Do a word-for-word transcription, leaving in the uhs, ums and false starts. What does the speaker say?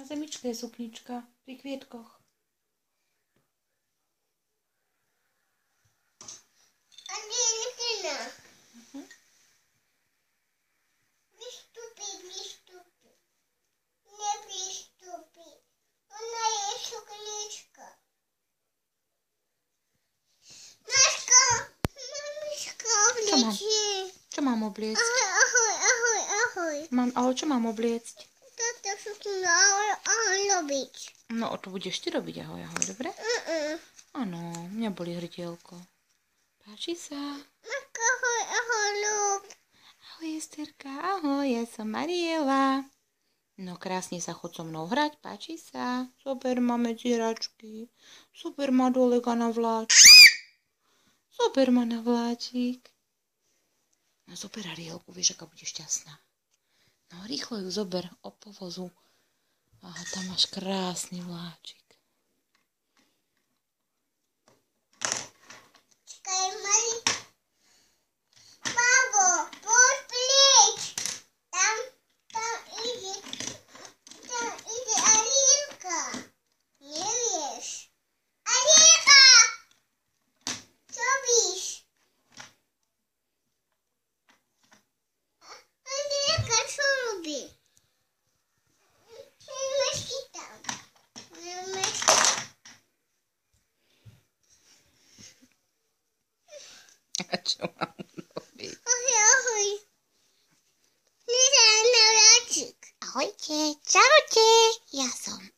zemičke je suknička pri kvietkoch. A nie Lena. Mhm. Vystúpi, vystúpi. Nevystúpi. Ona je suknička. Maško, mamičko, Čo mám? obliečie. Čo mám obliecť? Ahoj, ahoj, ahoj, ahoj. Mám, ale čo mám obliecť? Toto sukňu ahoj, ahoj robiť. No, to budeš ty robiť, ahoj, ahoj, dobre? Mm-mm. Áno, mňa boli hrdielko. Páči sa? Maško, ahoj, ahoj, rob. Ahoj, Esterka, ahoj, ja som Mariela. No, krásne sa chod so mnou hrať, páči sa? Zober ma medzi hračky. Zober ma do lega na vláčik. Zober ma na vláčik. No, zober Arielku, vieš, aká bude šťastná. No, rýchlo ju zober o povozu. Aha, tam máš krásny vláčik. Čakaj, mali. Babo, poď plieť. Tam, tam ide, tam ide Arielka. Nevieš. Arielka! Čo robíš? Arielka, čo robí? Mešky tam. Mešky. A čo mám robiť? Ahoj, ahoj. Neza na vláčik. Ahojte, čaute. Ja som